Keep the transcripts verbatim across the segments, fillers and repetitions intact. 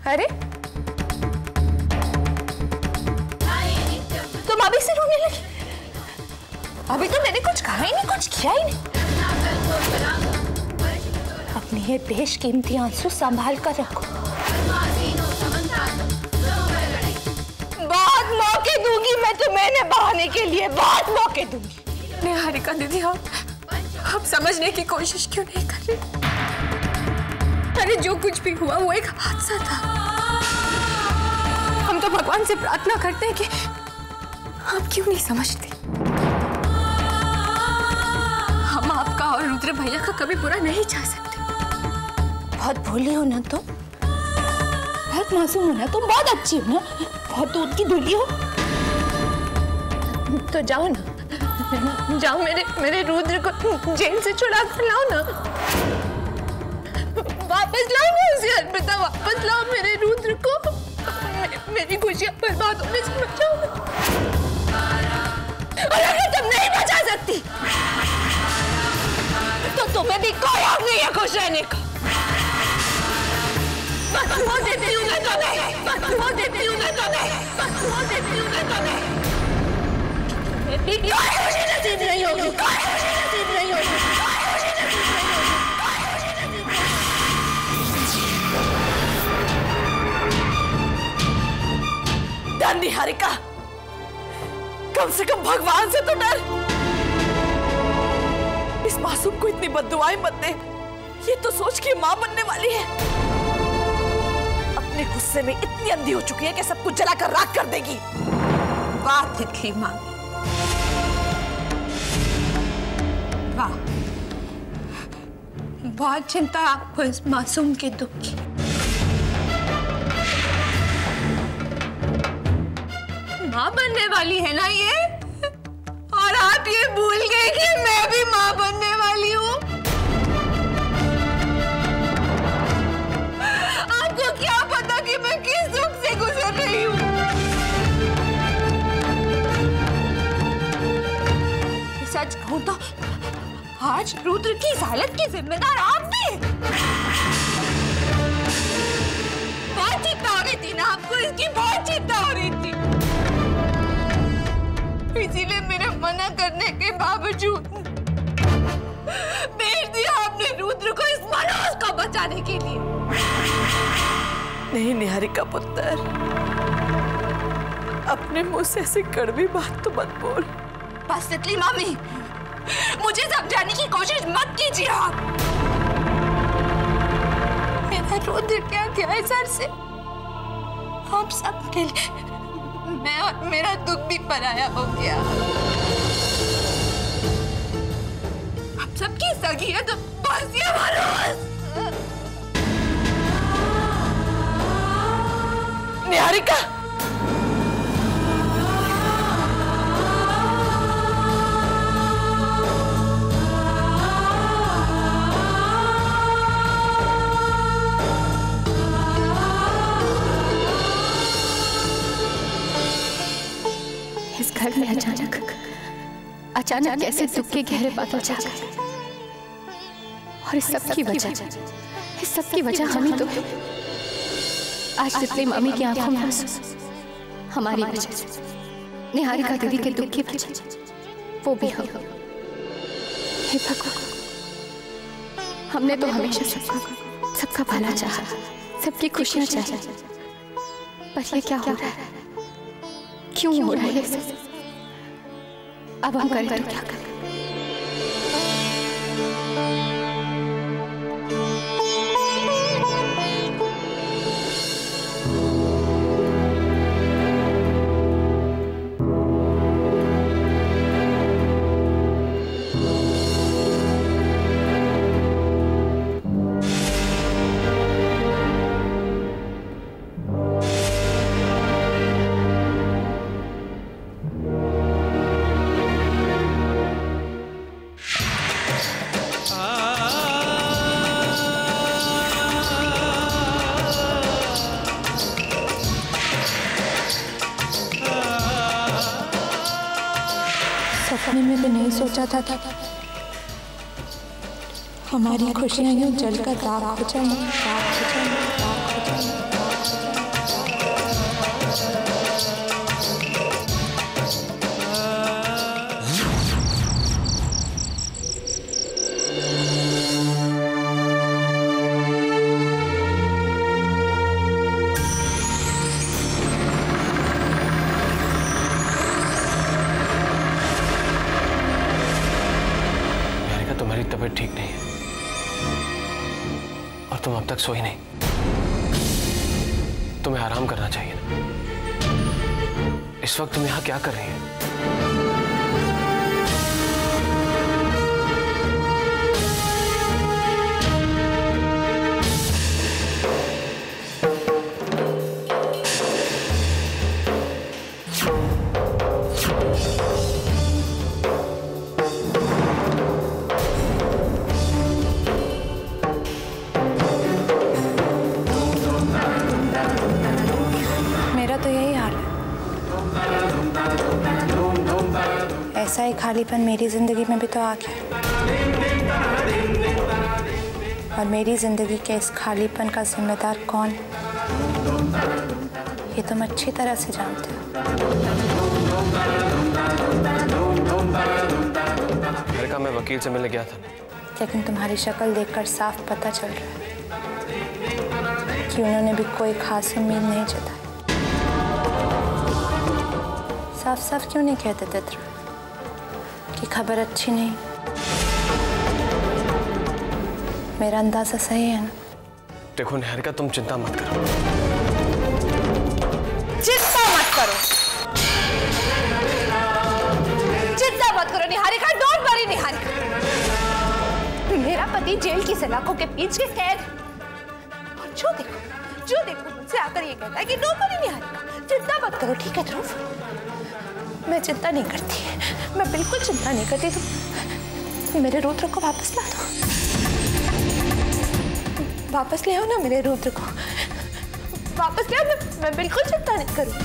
अरे तुम अभी से रोने लगी? अभी तो मैंने कुछ कहा ही नहीं, कुछ किया ही नहीं। अपने ये बेशकीमती आंसू संभाल कर रखो। बहुत मौके दूंगी मैं तुम्हें बहाने के लिए, बहुत मौके दूंगी। निहारिका दीदी, आप आप समझने की कोशिश क्यों नहीं कर रही? अरे जो कुछ भी हुआ वो एक हादसा था। हम तो भगवान से प्रार्थना करते हैं कि आप क्यों नहीं समझते। हम आपका और रुद्र भैया का कभी बुरा नहीं चाह सकते। बहुत भोली हो ना तुम, बहुत मासूम हो ना तुम, बहुत अच्छी हो ना, बहुत दूध की धुली हो। तो जाओ ना, जाओ मेरे मेरे रुद्र को जेल से छुड़ा कर लाओ ना, वापस लाओ ना उसे अर्पिता, वापस लाओ मेरे रुद्र को। मे, मेरी खुशियां बर्बाद होने से बचाओ ना। और अगर तुम नहीं बचा सकती तो तुम्हें भी कोई हक नहीं है खुश रहने का। बदबू देती हूँ मैं तुम्हें, बदबू देती हूँ मैं तुम्हें, बदबू देती हूँ मैं तुम्हें। कोई खुशी नसीब नहीं होगी, कोई खुशी नसीब नहीं होगी, कोई खुशी नसीब नहीं होगी, कोई खुशी नसीब नहीं होगी। डर निहारिका, कम से कम भगवान से तो डर। इस मासूम को इतनी बद्दुआएं मत दे। ये तो सोच के मां बनने वाली है, अपने गुस्से में इतनी अंधी हो चुकी है कि सब कुछ जलाकर राख कर देगी। वाह तितली मां, वाह, बहुत चिंता आपको इस मासूम के दुख की। मां बनने वाली है ना ये, और आप ये भूल गए कि मैं भी मां बनने वाली हूँ। आपको क्या पता कि मैं किस दुख से गुजर रही हूँ। सच कहूँ तो आज रुद्र की इस हालत की जिम्मेदार आप भी। बहुत चिंता हो रही थी ना आपको इसकी, बहुत चिंता हो रही थी, इसीलिए मेरे मना करने के बावजूद भेज दिया आपने रुद्र को इस मनोज को बचाने के लिए। नहीं निहारिका पुत्र, अपने मुंह से ऐसी कड़वी बात तो मत बोल। बस तितली मामी, मुझे समझाने की कोशिश मत कीजिए आप। मेरा रुद्र क्या क्या है सर से, आप सबके लिए मैं और मेरा दुख भी पराया हो गया। आप सबकी सगी है तो बस ये मनोज। निहारिका, इस घर में अचानक अचानक कैसे दुख के गहरे बादल छा गए, और इस सब की वजह इस सब की वजह हम ही तो है। आज तितली मामी की आंखों में आंसू हमारी वजह से, निहारिका दीदी के दुख की वजह वो भी हम। हे भगवान, हमने तो हमेशा सबका सबका भला चाहा, सबकी खुशियां चाही, पर ये क्या हो रहा है, क्यों हो रहा है ये सब? अब हम करें तो क्या करें? सपने में भी नहीं सोचा था था हमारी खुशियां यूं जलकर राख हो जाएंगी, राख हो जाएंगी, राख हो जाएंगी, राख हो जाएंगी। तक सोई नहीं। तुम्हें आराम करना चाहिए ना। इस वक्त तुम यहाँ क्या कर रही हैं? ऐसा ही खालीपन मेरी जिंदगी में भी तो आ गया, और मेरी जिंदगी के इस खालीपन का जिम्मेदार कौन है ये तुम अच्छी तरह से जानते हो। निहारिका, मैं वकील से मिलने गया था, लेकिन तुम्हारी शक्ल देखकर साफ पता चल रहा है कि उन्होंने भी कोई खास उम्मीद नहीं जताई। साफ साफ क्यों नहीं कहते थे कि खबर अच्छी नहीं? मेरा अंदाजा सही है ना? देखो निहारिका, तुम चिंता मत करो। चिंता मत करो, चिंता मत करो निहारिका, डोंट वरी निहारिका। मेरा पति जेल की सलाखों के पीछे कैद, और जो देखो जो देखो मुझसे आकर ये कहता है कि डोंट वरी निहारिका, चिंता मत करो। ठीक है ध्रुव, मैं चिंता नहीं करती, मैं बिल्कुल चिंता नहीं करती। तुम मेरे रुद्र को वापस ला दो, वापस ले आओ ना मेरे रुद्र को, वापस ले आओ। मैं, मैं बिल्कुल चिंता नहीं करूंगी।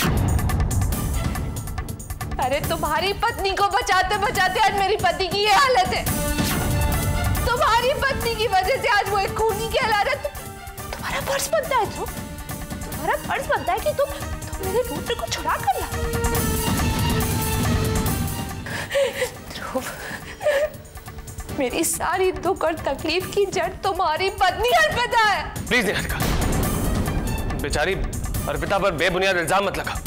अरे तुम्हारी पत्नी को बचाते बचाते आज मेरी पति की ये हालत है। तुम्हारी पत्नी की वजह से आज वो एक खूनी कहला रहा है। तुम्हारा फर्ज बनता है ध्रुव, तुम्हारा फर्ज बनता है कि तुम तुम मेरे रुद्र को छुड़ा कर लाओ। ध्रुव, मेरी सारी दुख और तकलीफ की जड़ तुम्हारी पत्नी अर्पिता है। प्लीज निहारिका, बेचारी अर्पिता पर बेबुनियाद इल्जाम मत लगा।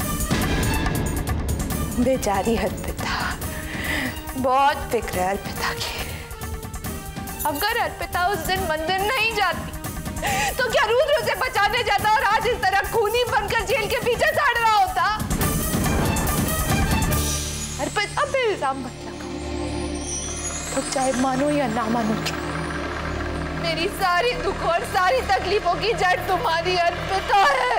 बेचारी अर्पिता, बहुत फिक्र है अर्पिता की। अगर अर्पिता उस दिन मंदिर नहीं जाती तो क्या रुद्र उसे बचाने जाता और आज इस तरह खूनी बनकर जेल के पीछे दौड़ रहा होता? अर्पिता पे इल्जाम मत लगाओ, तो चाहे मानो या ना मानो, मेरी सारी दुख और सारी तकलीफों की जड़ तुम्हारी अर्पिता है।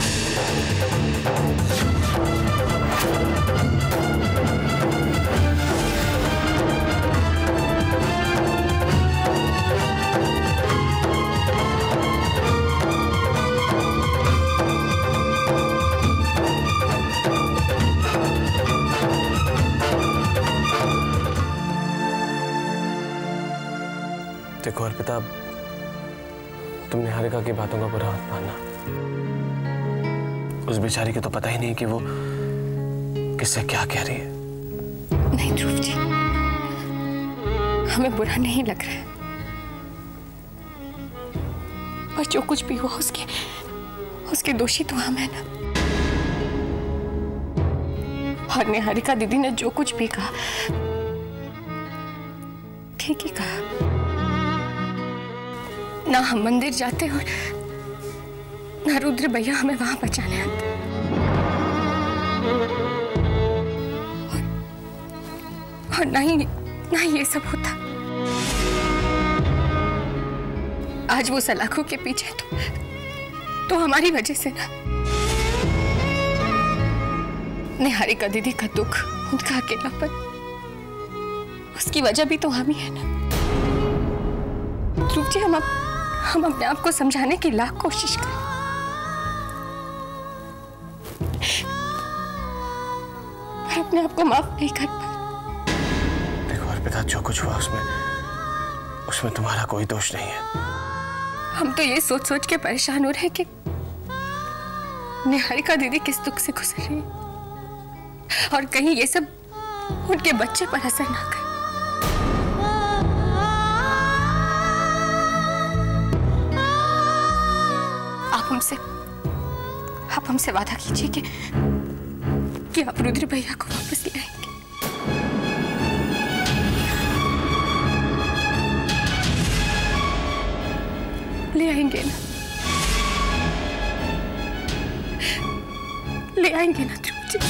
देखो अर्पिता, तुम निहारिका की बातों का बुरा मत मानना। उस बेचारी को तो पता ही नहीं कि वो किससे क्या कह रही है। नहीं ध्रुव जी, हमें बुरा नहीं लग रहा है, और जो कुछ भी हुआ उसके उसके दोषी तो हम है ना। और निहारिका दीदी ने जो कुछ भी कहा ठीक ही कहा। ना हम मंदिर जाते और ना रुद्र भैया हमें वहां बचाने आते, और, और ना ही ना ही ये सब होता। आज वो सलाखों के पीछे तो तो हमारी वजह से ना। निहारिका दीदी का दुख, उनका अकेलापन, उसकी वजह भी तो हम ही है ना। ध्रुव जी, हम अब हम अपने आप को समझाने की लाख कोशिश करें, पर अपने आप को माफ नहीं कर पाए। देखो अर्पिता, जो कुछ हुआ उसमें उसमें तुम्हारा कोई दोष नहीं है। हम तो ये सोच सोच के परेशान हो रहे हैं कि निहारिका दीदी किस दुख से गुजर रही है, और कहीं ये सब उनके बच्चे पर असर ना करे। आप हमसे आप हमसे वादा कीजिए कि कि आप रुद्र भैया को वापस ले आएंगे। ले आएंगे ना, ले आएंगे ना ध्रुव जी।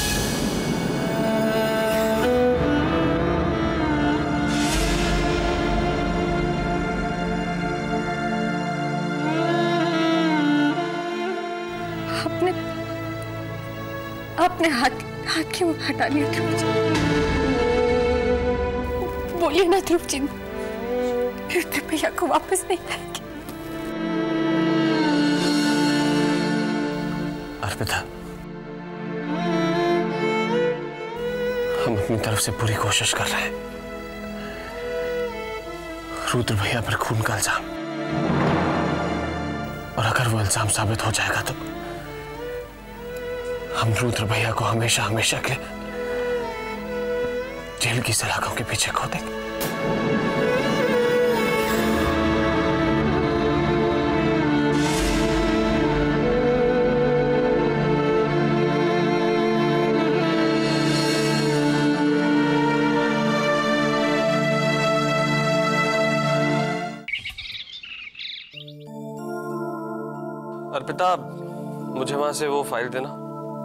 आपने आपने हाथ हाथ क्यों हटा लिया ध्रुव जी? बोलिए ना ध्रुव जी, रुद्र भैया को वापस नहीं लाएंगे। अर्पिता, हम अपनी तरफ से पूरी कोशिश कर रहे हैं। रुद्र भैया पर खून का इल्जाम, और अगर वो इल्जाम साबित हो जाएगा तो हम रुद्र भैया को हमेशा हमेशा के जेल की सलाखों के पीछे खो देंगे। अर्पिता, मुझे वहां से वो फाइल देना।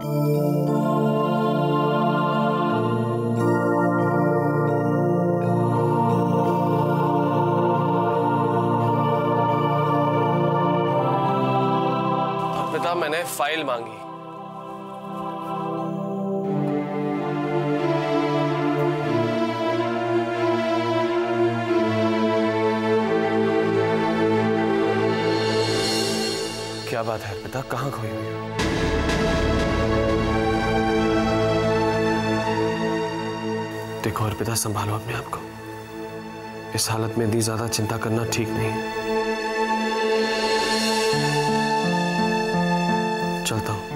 अर्पिता, मैंने फाइल मांगी। क्या बात है अर्पिता, कहाँ खोई हुई हो? देखो अर्पिता, संभालो अपने आप को। इस हालत में इतनी ज्यादा चिंता करना ठीक नहीं है। चलता हूं।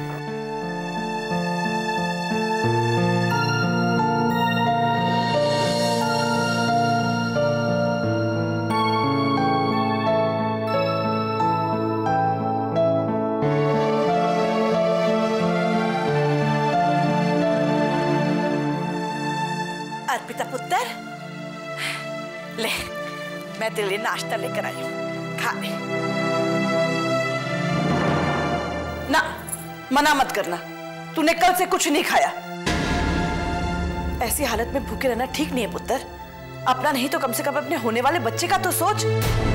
अर्पिता पुत्र, ले मैं तेरे लिए नाश्ता लेकर आई हूँ, खा ले। ना, मना मत करना, तूने कल से कुछ नहीं खाया। ऐसी हालत में भूखे रहना ठीक नहीं है पुत्र। अपना नहीं तो कम से कम अपने होने वाले बच्चे का तो सोच।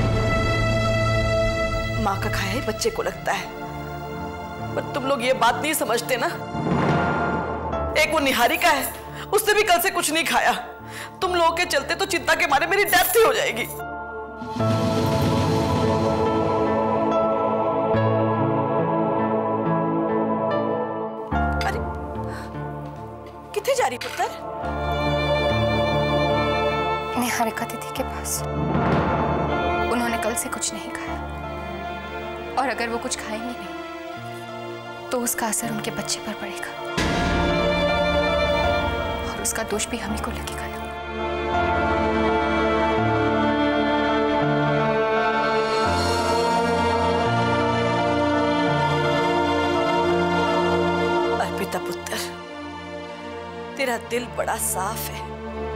माँ का खाया ही बच्चे को लगता है, पर तुम लोग ये बात नहीं समझते ना। एक वो निहारिका है, उसने भी कल से कुछ नहीं खाया। तुम लोगों के चलते तो चिंता के मारे मेरी डेथ ही हो जाएगी। अरे कितने जा रही पुत्र? निहारिका दीदी के पास। उन्होंने कल से कुछ नहीं खाया, और अगर वो कुछ खाएंगे नहीं तो उसका असर उनके बच्चे पर पड़ेगा, उसका दोष भी हमें को लगेगा ना। अर्पिता पुत्र, तेरा दिल बड़ा साफ है,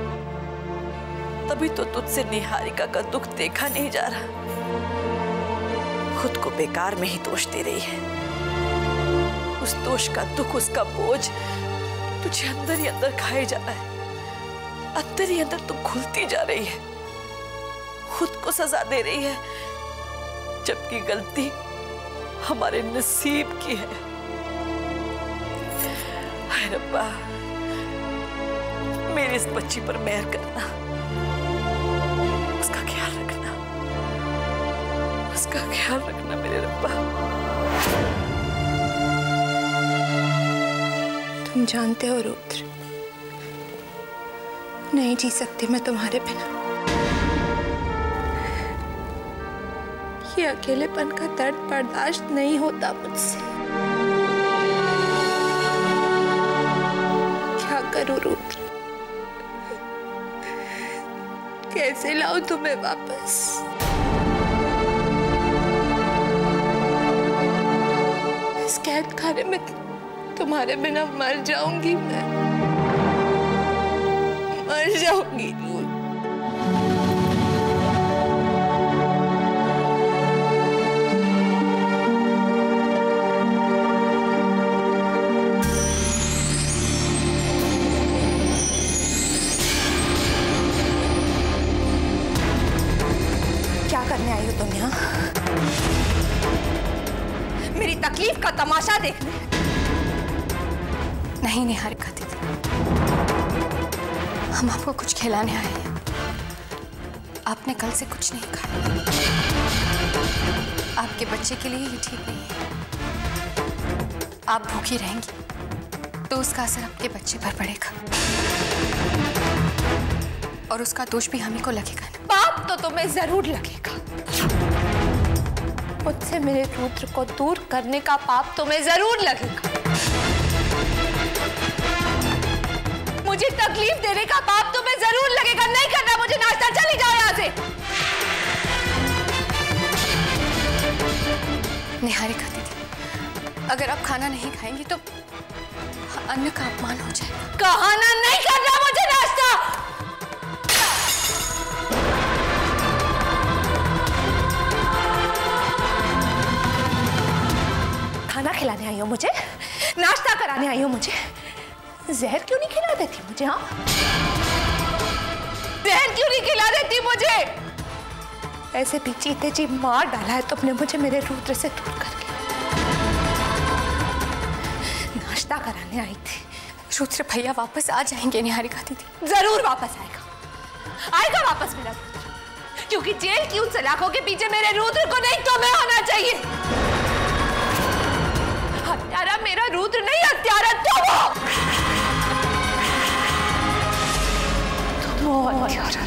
तभी तो तुझसे निहारिका का दुख देखा नहीं जा रहा। खुद को बेकार में ही दोष दे रही है। उस दोष का दुख, उसका बोझ तुझे अंदर ही अंदर खाए जा रहा है। अंदर ही अंदर तू घुलती जा रही है, खुद को सजा दे रही है, जबकि गलती हमारे नसीब की है। हाय रब्बा, मेरी इस बच्ची पर मेहर करना, उसका ख्याल रखना, उसका ख्याल रखना मेरे रब्बा। तुम जानते हो रुद्र, नहीं जी सकती मैं तुम्हारे बिना। ये अकेलेपन का दर्द बर्दाश्त नहीं होता मुझसे। क्या करूं रुद्र, कैसे लाऊं तुम्हें वापस? इस कैद खाने में तुम्हारे बिना मर जाऊंगी, मैं मर जाऊंगी। तकलीफ का तमाशा देखने। नहीं निहारिका दीदी, हम आपको कुछ खिलाने आए हैं। आपने कल से कुछ नहीं खाया। आपके बच्चे के लिए ये ठीक नहीं है। आप भूखी रहेंगी तो उसका असर आपके बच्चे पर पड़ेगा और उसका दोष भी हम ही को लगेगा ना। पाप तो तुम्हें जरूर लगेगा। मुझसे मेरे रुद्र को दूर करने का पाप तुम्हें जरूर लगेगा। मुझे तकलीफ देने का पाप तुम्हें जरूर लगेगा। नहीं करना मुझे नाश्ता, चली जाओ यहाँ से। निहारिका दीदी, अगर आप खाना नहीं खाएंगी तो अन्न का अपमान हो जाएगा। कहना नहीं करना मुझे नाश्ता। खाना खिलाने आई हो मुझे, नाश्ता कराने आई हो मुझे। जहर क्यों नहीं खिला देती मुझे? हाँ, जहर क्यों नहीं खिला देती मुझे? ऐसे भी जीते जी मार डाला है तुमने मुझे मेरे रुद्र से दूर करके। नाश्ता कराने आई थी। रुद्र भैया वापस आ जाएंगे निहारिका दीदी। जरूर वापस आएगा, आएगा वापस मेरा रुद्र, क्योंकि जेल की उन सलाखों के पीछे मेरे रुद्र को नहीं तुम्हें होना चाहिए। हत्यारा मेरा रुद्र नहीं, हत्यारा तुम हो। तुम हो हत्यारा।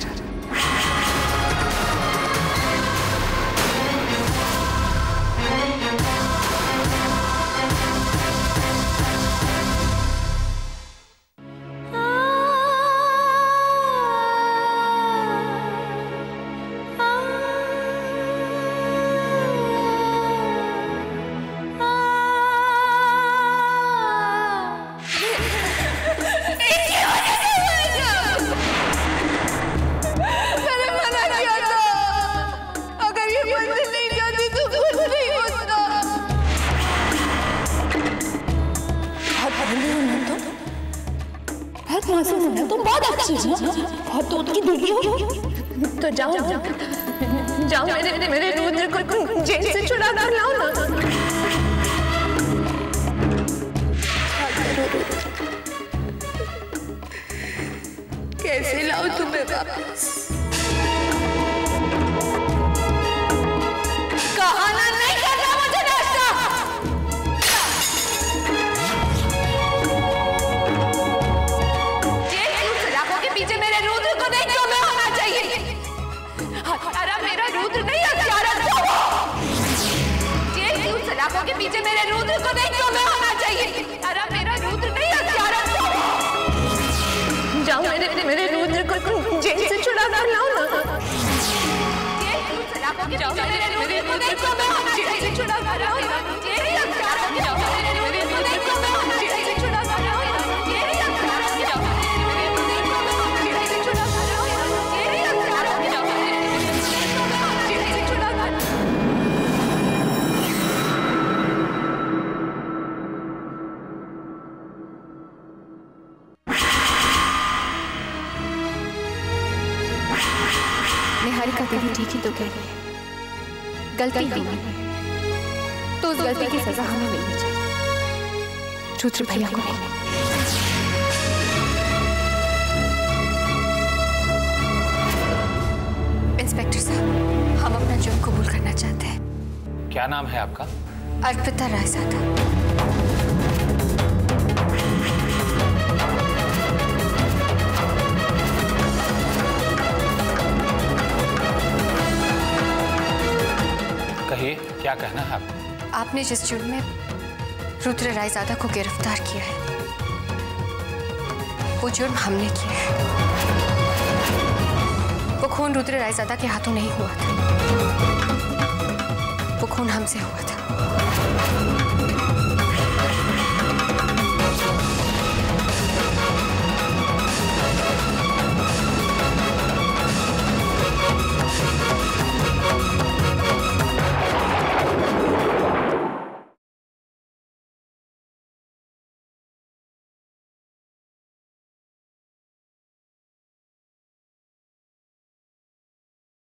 तुम बहुत अच्छी हो, बहुत दूध की दूध हो। तो जाओ जाओ मेरे मेरे रुद्र को जेल से छुड़ा कर लाओ ना। कैसे लाओ तुम्हें वापस? कहना नहीं करना मुझे नाश्ता। पीछे मेरे रुद्र को नहीं तुम्हें होना चाहिए। हत्यारा मेरा रुद्र नहीं, हत्यारा तुम हो। जेल की उन सलाखों के पीछे मेरे रुद्र को नहीं तुम्हें होना चाहिए। हत्यारा मेरा रुद्र नहीं, हत्यारा तुम हो। जाओ मेरे मेरे रुद्र को जेल से छुड़ा कर लाओ ना। जेल की उन सलाखों के पीछे मेरे रुद्र को नहीं तुम्हें होना चाहिए। छुड़ा कर लाओ ना। जेल हत्यारा जाओ मेरे रुद्र को नहीं तुम्हें होना चाहिए। छुड़ा कर लाओ ना। जेल हत्यारा जाओ निहारिका दीदी ठीक ही तो कह रही है। गलती हमारी है तो उस गलती की सजा हमें मिलनी चाहिए, रुद्र भैया को नहीं। इंस्पेक्टर साहब, हम अपना जुर्म कबूल करना चाहते हैं। क्या नाम है आपका? अर्पिता रायजादा। कहिए, क्या कहना है आपको? आपने जिस जुर्म में रुद्र रायजादा को गिरफ्तार किया है वो जुर्म हमने किया है। वो खून रुद्र रायजादा के हाथों नहीं हुआ था, वो खून हमसे हुआ था।